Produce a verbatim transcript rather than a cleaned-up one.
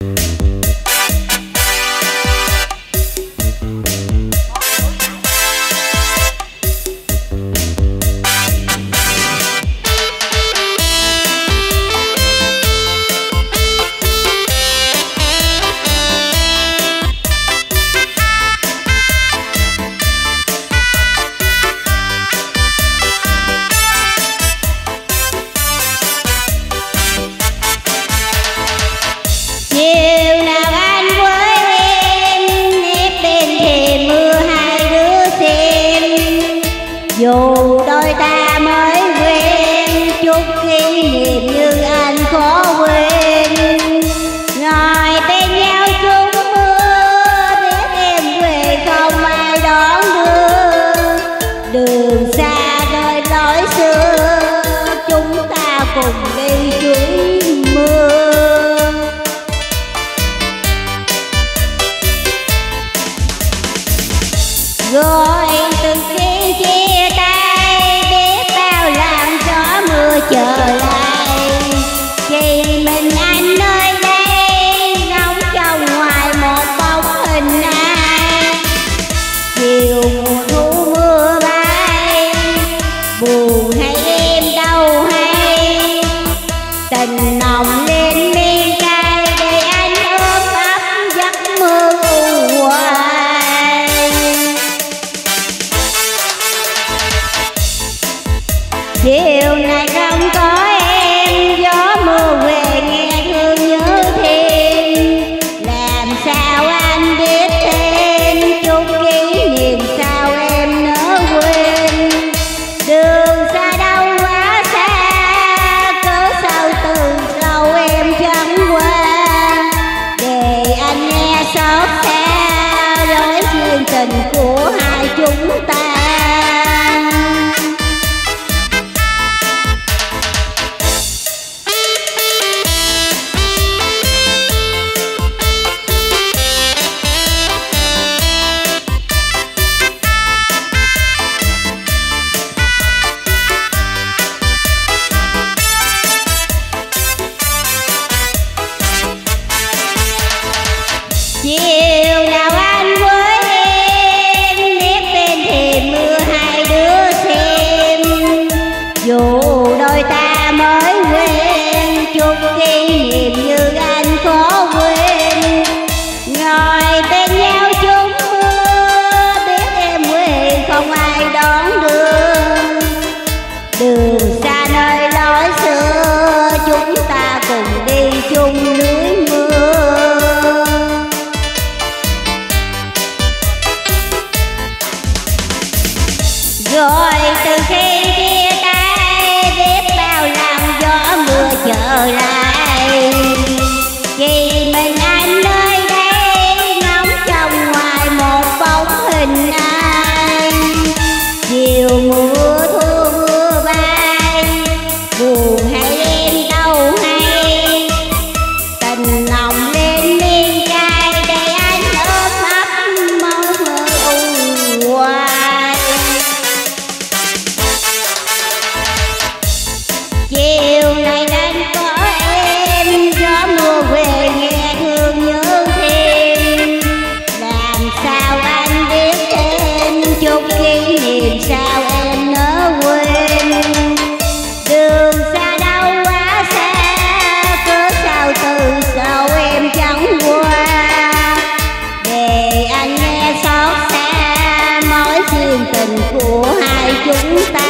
Dù đôi ta mới quen, chút kỷ niệm như anh khó quên. Ngồi bên nhau trúng mưa, biết em về không ai đón đưa. Đường xa nơi lối xưa, chúng ta cùng đi trúng mưa. Rồi từng khi chia tay, biết bao làm gió mưa trở lại. Chỉ mình anh nơi đây, ngóng trong ngoài một bóng hình ai. Chiều mùa thu mưa bay, buồn hay em đâu hay. Tình nồng lên miên cay, để anh ôm ấp giấc mơ u hoài. Chiều này không có em, gió mưa về nghe thương nhớ thêm. Làm sao anh biết thêm, chút kỷ niệm sao em nỡ quên. Đường xa đâu quá xa, cớ sao từ lâu em chẳng qua. Để anh nghe xót xa, rối duyên tình của hai chúng ta. Chiều nào anh với em, biết bên thềm mưa hai đứa xem. Dù đôi ta mới quen, chút kỷ niệm như anh khó quên. Ngồi bên nhau trúng mưa, biết em quê không ai đón đưa. Đường xa nơi lối xưa, chúng ta cùng đi chung lưới mưa. Rồi từ khi chia tay, biết bao lần gió mưa trở lại. Chỉ mình anh nơi đây, ngóng trong ngoài một bóng hình ai. Chiều mùa thu mưa bay, buồn hay em đâu hay. Tình nồng lên miên cay, để anh ôm ấp mơ mơ u hoài. Chiều này anh có em, gió mưa về nghe thương nhớ thêm. Làm sao anh biết thêm, chút kỷ niệm sao em nỡ quên. Đường xa đâu quá xa, cớ sao từ sau em chẳng qua. Để anh nghe xót xa, mối duyên tình của hai chúng ta.